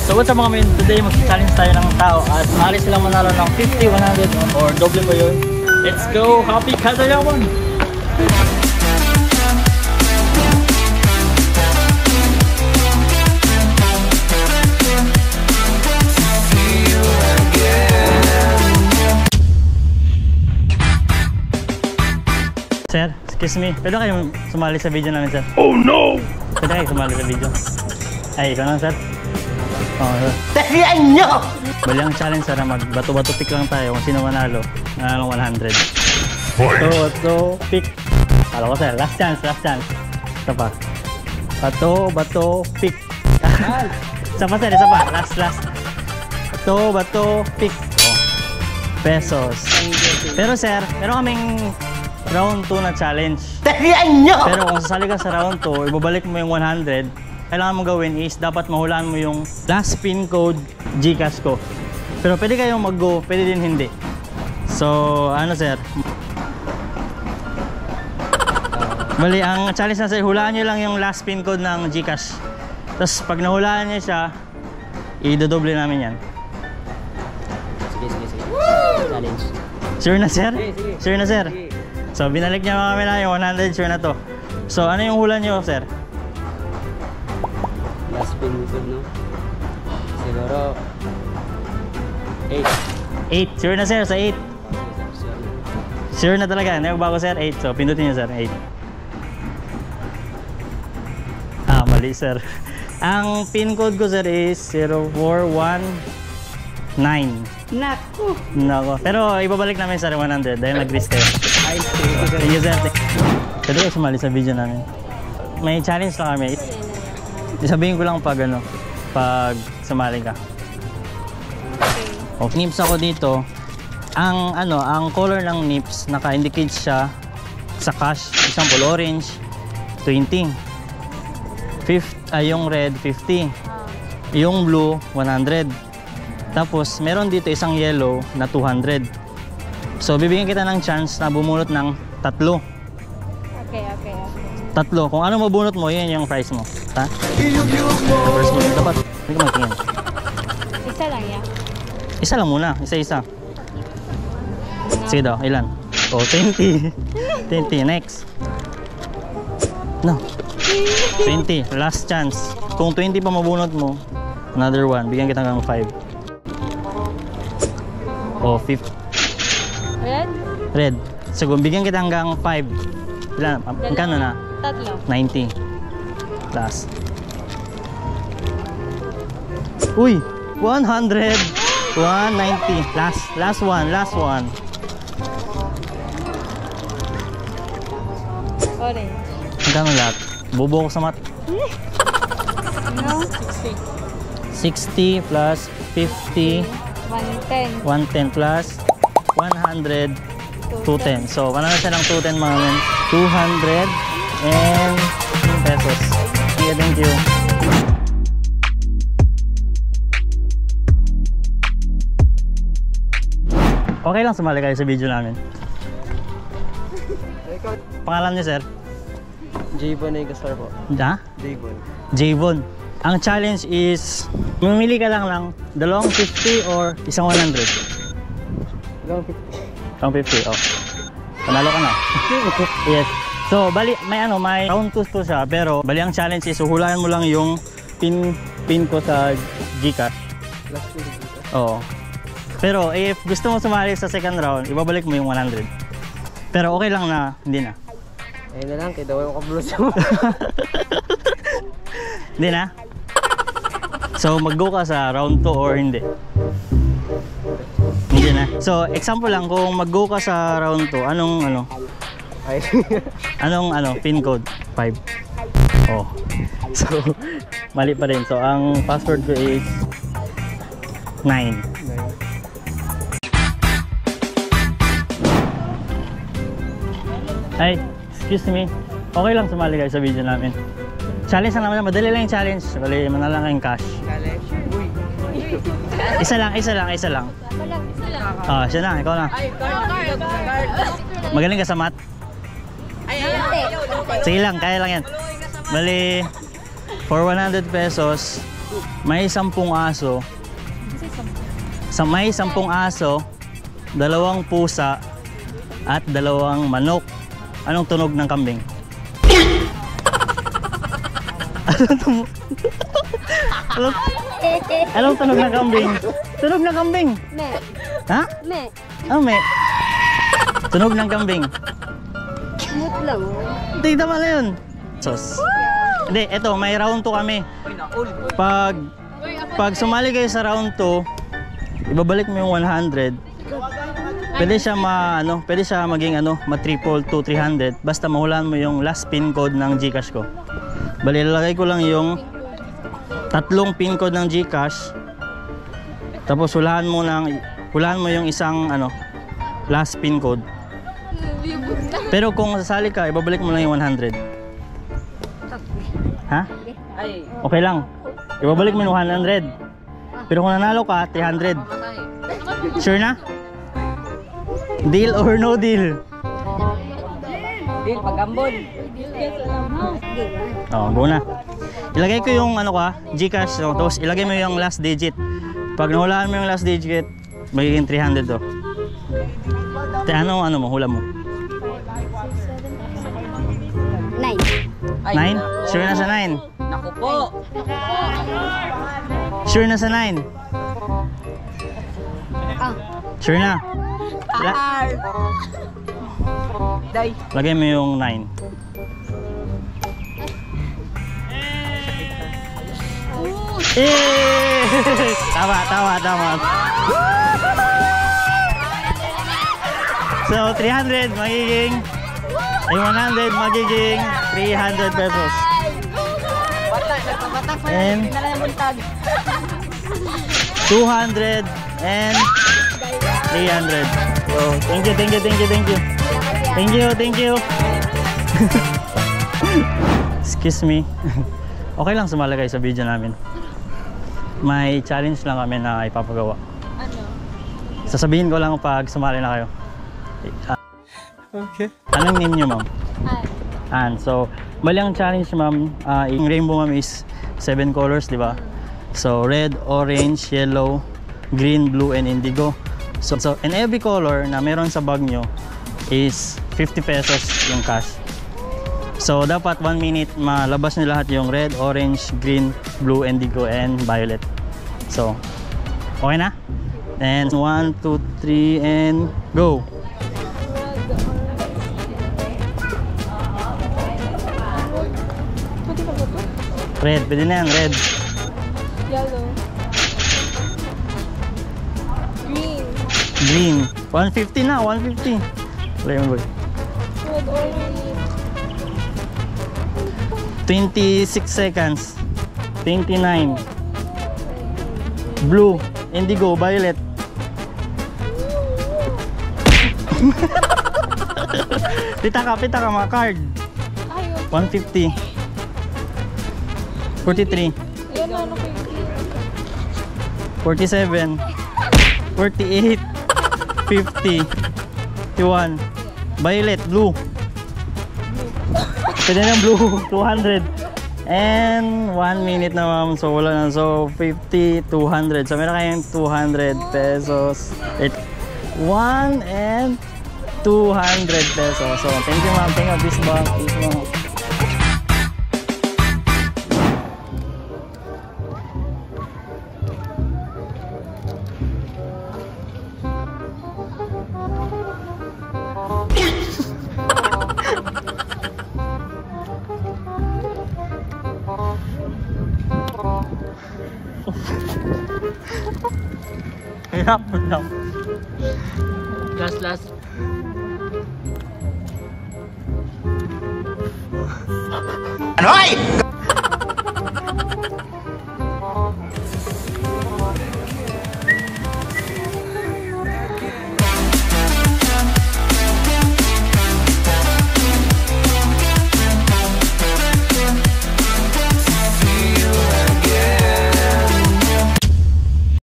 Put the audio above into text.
So what's up mga men? Today mag-challenge tayo ng tao at maaari silang manalo ng 50, 100 or doble pa yun. Let's go! Happy Kadayawan! Sir, excuse me. Pwede kayo sumali sa video namin, sir? Oh no! Pwede kayo sumali sa video? Ay, ikaw na, sir? Oo, tahiyan nyo! Bali ang challenge, sir, na mag-bato-bato pick lang tayo kung sino manalo. Nanalo 100. Bato-bato pick. Kala ko, sir. Last chance, last chance. Isa pa. Bato-bato pick. Isa pa, sir. Isa pa. Last. Bato-bato pick. Oh. Pesos. Pero, sir, meron kaming round 2 na challenge. Tahiyan nyo! Pero kung sasali ka sa round 2, ibabalik mo yung 100. Kailangan mo gawin is dapat mahulaan mo yung last pin code GCash ko. Pero pwede kayong mag-go, pwede din hindi. So, ano sir? Bali, ang challenge na sir, hulaan nyo lang yung last pin code ng GCash. Tapos pag nahulaan nyo siya, idodoble namin yan. Sige. Challenge. Sure na sir? Sige. Sure na sir? So, binalik niya mga kamila yung 100, sure na to. So, ano yung hula nyo sir? Last pin code, no? Siguro 8. Sure na sir, sa 8. Sure na talaga, hindi bago sir, 8. So, pindutin nyo sir, 8. Ah, mali sir. Ang pin code ko sir is 0419. Naku! Pero ibabalik namin sir 100 dahil nag-risk kayo. Thank you sir. Pwede kayo sumali sa video namin. May challenge lang kami. Sabihin ko lang pag sumali ka. Okay. Nips ako dito. Ang color ng nips naka-indicate siya sa cash. Example, orange 20. Yung red 50. Yung blue 100. Tapos meron dito isang yellow na 200. So bibigyan kita ng chance na bumulot ng 3. Okay. 3. Kung ano mabunot mo, yun yung price mo. Ha? First mo dapat. Hindi ka magtingin. Isa lang yan. Isa lang muna. Isa. Sige daw, ilan? Oh, 20. 20. Next. No. 20. Last chance. Kung 20 pa mabunot mo, another 1. Bigyan kita ng 5. Oh, 50. Red. So, kung bigyan kita hanggang 5. Ilan? Magkano na? 3. 90. Last. Uy! 100! 190. Last one. Orange. Magkano lahat? Bobo ko sa mat. No? 60 plus 50. 110. 110 plus 100. 210. So, ano na siya ng 210 mga men? 200 and pesos. Thank you. Okay lang sumali kayo sa video namin. Pangalan niyo, sir? Javon Egastar po. Ha? Javon. Ang challenge is, mamili ka lang ng dalawang 50 or isang 100. Dalawang 50, oh. Panalo ka na. Yes. So, bali, may round 2 to siya, pero bali ang challenge is, hulaan mo lang yung pin ko sa GCash. Last pin code. Oo. Pero, if gusto mo sumali sa second round, ibabalik mo yung 100. Pero okay lang na, hindi na. Ayun na lang, kaya daw yung kablos mo. Hindi na? So, mag-go ka sa round 2 or hindi? Hindi na. So, example lang, kung mag-go ka sa round 2, anong pin code? 5. Oh. So, mali pa rin. So, ang password ko is 9. Ay, excuse me. Okay lang sumali kayo sa video namin. Challenge lang naman. Madali lang yung challenge. Bali, manalang kayong cash. Isa lang. Siya na, ikaw na. Magaling ka sa math? Sige lang, kaya lang yan. Bali, for 100 pesos, may 10 aso, may 10 aso, 2 pusa, at 2 manok. Anong tunog ng kambing? Anong tunog ng kambing? Tunog ng kambing. Me. Ha? Me. Ah, me. Tunog ng kambing. Smooth lang. Hindi, tama na yun. Sos. Hindi, eto, may round 2 kami. Pag sumali kayo sa round 2, ibabalik mo yung 100. Pwede siya maging ma-triple to 300 basta mahulaan mo yung last pin code ng GCash ko. Bali, lalagay ko lang yung 3 pin code ng GCash. Tapos hulaan mo yung isang last pin code. Pero kung sasali ka, ibabalik mo lang yung 100. Ha? Okay lang. Ibabalik mo yung 100. Pero kung nanalo ka, 300. Sure na? Deal or no deal? Deal, pag-ambon. Oh, go na. Ilagay ko yung GCash, tapos ilagay mo yung last digit. Pag nahulaan mo yung last digit, magiging 300 to. Ano mo, hula mo? 9. 9? Sure na sa 9? Naku po. Sure na sa 9? Sure na? Day. Lagay mo yung 9. Tama. So 300 magiging 100 magiging 300 pesos. And 200 and 300. So thank you. Excuse me. Okay lang sumali kayo sa video namin. May challenge lang kami na ipapagawa. Ano? Sasabihin ko lang pag sumali na kayo. Okay. Anong name nyo, ma'am? Ann. So, bali ang challenge, ma'am, yung rainbow, ma'am, is 7 colors, di ba? So, red, orange, yellow, green, blue, and indigo. So in every color na meron sa bag nyo is 50 pesos yung cash. So, dapat 1 minute malabas nyo lahat yung red, orange, green, blue, indigo, and violet. So, okay na? And 1, 2, 3, and go! Red, pwede na yan, red. Yellow. Green. Green. 150 na, 150. Play mo, boy. Red, orange. 26 seconds. 29. Blue, indigo, violet. Pita ka mga card. 150. 43. 47. 48. 50. 51. Violet, blue. Pwede na blue. 200. And 1 minute na, ma'am. So wala na. So 50, 200. So meron kayong 200 pesos. 1 and 200 pesos. So thank you, ma'am. Thank you, this bag. Hirap lang. Last. Ano ay?